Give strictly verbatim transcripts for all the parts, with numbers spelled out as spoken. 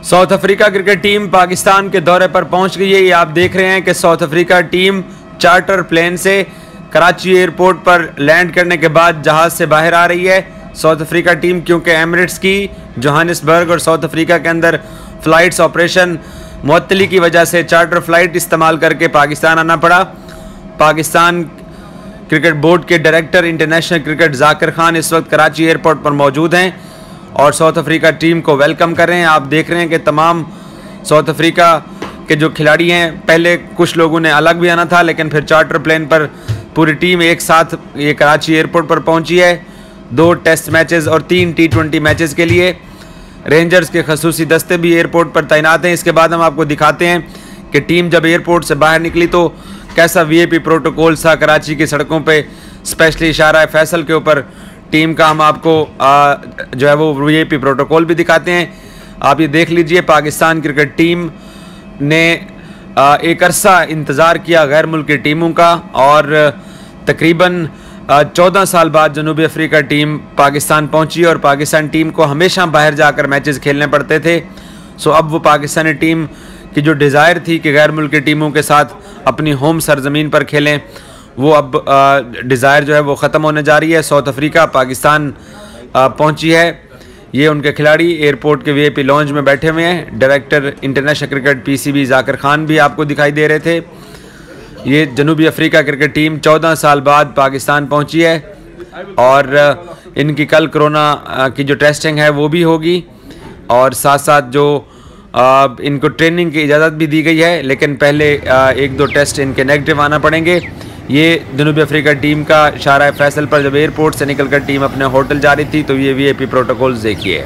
South Africa cricket team Pakistan के दौरे पर पहुंच गई है। ये आप देख रहे हैं कि South Africa team charter plane से कराची एयरपोर्ट पर लैंड करने के बाद जहाज़ से बाहर आ रही है। साउथ अफ्रीका टीम क्योंकि एमिरेट्स की जोहानिसबर्ग और साउथ अफ्रीका के अंदर फ़्लाइट्स ऑपरेशन मुअत्तली की वजह से चार्टर फ़्लाइट इस्तेमाल करके पाकिस्तान आना पड़ा। पाकिस्तान क्रिकेट बोर्ड के director international cricket Zakir Khan इस वक्त कराची एयरपोर्ट पर मौजूद हैं और साउथ अफ्रीका टीम को वेलकम कर रहे हैं। आप देख रहे हैं कि तमाम साउथ अफ्रीका के जो खिलाड़ी हैं, पहले कुछ लोगों ने अलग भी आना था, लेकिन फिर चार्टर प्लेन पर पूरी टीम एक साथ ये कराची एयरपोर्ट पर पहुंची है। दो टेस्ट मैचेस और तीन टी ट्वेंटी मैचेस के लिए रेंजर्स के खसूसी दस्ते भी एयरपोर्ट पर तैनात हैं। इसके बाद हम आपको दिखाते हैं कि टीम जब एयरपोर्ट से बाहर निकली तो कैसा वी आई पी प्रोटोकॉल था कराची की सड़कों पे, स्पेशली इशारा फैसल के ऊपर टीम का। हम आपको आ, जो है वो वी आई पी प्रोटोकॉल भी दिखाते हैं। आप ये देख लीजिए, पाकिस्तान क्रिकेट टीम ने आ, एक अरसा इंतज़ार किया गैर मुल्की टीमों का और तकरीबन चौदह साल बाद जनूबी अफ्रीका टीम पाकिस्तान पहुंची और पाकिस्तान टीम को हमेशा बाहर जाकर मैचेस खेलने पड़ते थे। सो अब वो पाकिस्तानी टीम की जो डिज़ायर थी कि गैर मुल्की टीमों के साथ अपनी होम सरजमीन पर खेलें, वो अब डिज़ायर जो है वो ख़त्म होने जा रही है। साउथ अफ्रीका पाकिस्तान पहुंची है। ये उनके खिलाड़ी एयरपोर्ट के वी आई पी लॉन्ज में बैठे हुए हैं। Director international cricket P C B Zakir Khan भी आपको दिखाई दे रहे थे। ये जनूबी अफ्रीका क्रिकेट टीम चौदह साल बाद पाकिस्तान पहुंची है और इनकी कल कोरोना की जो टेस्टिंग है वो भी होगी और साथ साथ जो आ, इनको ट्रेनिंग की इजाज़त भी दी गई है, लेकिन पहले आ, एक दो टेस्ट इनके नेगेटिव आना पड़ेंगे। ये जनूबी अफ्रीका टीम का इशारा फैसल पर जब एयरपोर्ट से निकलकर टीम अपने होटल जा रही थी तो ये वी आई पी प्रोटोकॉल्स देखिए।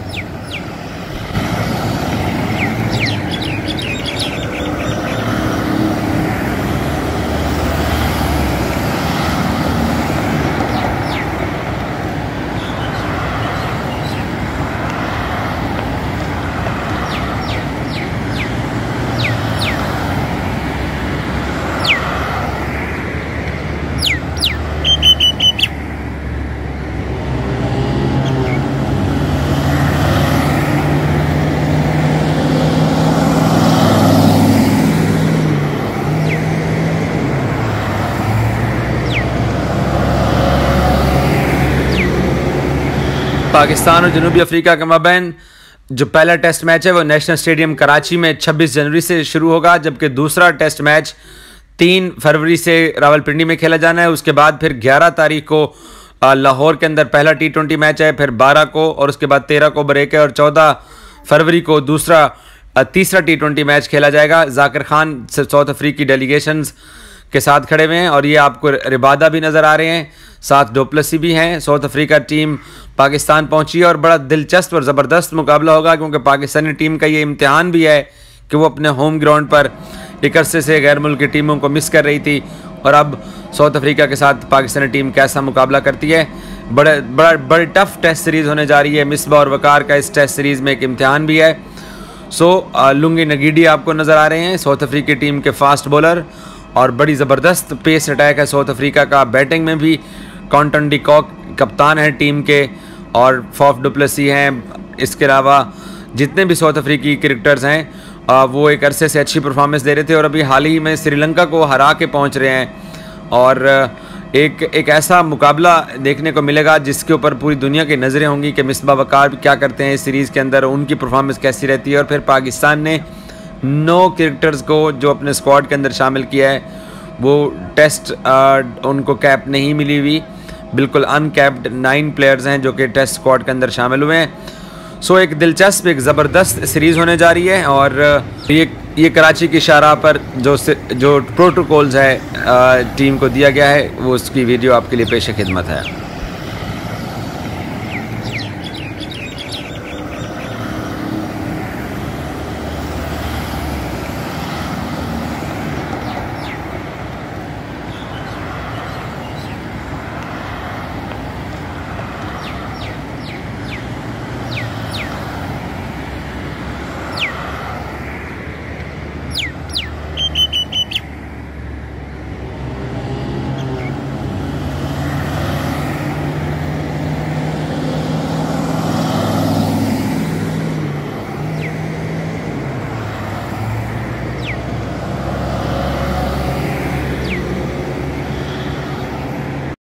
पाकिस्तान और जनूबी अफ्रीका के माबैन जो पहला टेस्ट मैच है वो नेशनल स्टेडियम कराची में छब्बीस जनवरी से शुरू होगा, जबकि दूसरा टेस्ट मैच तीन फरवरी से रावलपिंडी में खेला जाना है। उसके बाद फिर ग्यारह तारीख को लाहौर के अंदर पहला टी ट्वेंटी मैच है, फिर बारह को और उसके बाद तेरह को ब्रेक है और चौदह फरवरी को दूसरा तीसरा टी ट्वेंटी मैच खेला जाएगा। Zakir Khan South African delegations के साथ खड़े हुए हैं और ये आपको रिबादा भी नज़र आ रहे हैं, साथ डोप्लेसी भी हैं। साउथ अफ्रीका टीम पाकिस्तान पहुंची और बड़ा दिलचस्प और ज़बरदस्त मुकाबला होगा क्योंकि पाकिस्तानी टीम का ये इम्तिहान भी है कि वो अपने होम ग्राउंड पर एक अरसे से गैर मुल्की टीमों को मिस कर रही थी और अब साउथ अफ्रीका के साथ पाकिस्तानी टीम कैसा मुकाबला करती है। बड़े बड़ा बड़ी टफ टेस्ट सीरीज़ होने जा रही है। मिसबा और वकार का इस टेस्ट सीरीज़ में एक इम्तिहान भी है। सो लुंगी नगीडी आपको नज़र आ रहे हैं, साउथ अफ्रीकी टीम के फास्ट बॉलर, और बड़ी ज़बरदस्त पेस अटैक है साउथ अफ्रीका का। बैटिंग में भी कॉन्टन डी कॉक कप्तान है टीम के और फॉफ डुप्लेसी हैं। इसके अलावा जितने भी साउथ अफ्रीकी क्रिकेटर्स हैं वो एक अरसे से अच्छी परफॉर्मेंस दे रहे थे और अभी हाल ही में श्रीलंका को हरा के पहुंच रहे हैं और एक एक ऐसा मुकाबला देखने को मिलेगा जिसके ऊपर पूरी दुनिया की नज़रें होंगी कि मिसबा वकार क्या करते हैं इस सीरीज़ के अंदर, उनकी परफॉर्मेंस कैसी रहती है। और फिर पाकिस्तान ने नौ क्रिकेटर्स को जो अपने स्क्वाड के अंदर शामिल किया है, वो टेस्ट आ, उनको कैप नहीं मिली हुई, बिल्कुल अनकैप्ड नाइन प्लेयर्स हैं जो कि टेस्ट स्क्वाड के अंदर शामिल हुए हैं। सो एक दिलचस्प एक ज़बरदस्त सीरीज़ होने जा रही है और ये ये कराची की शारा पर जो जो प्रोटोकॉल्स है टीम को दिया गया है वो उसकी वीडियो आपके लिए पेश खिदमत है।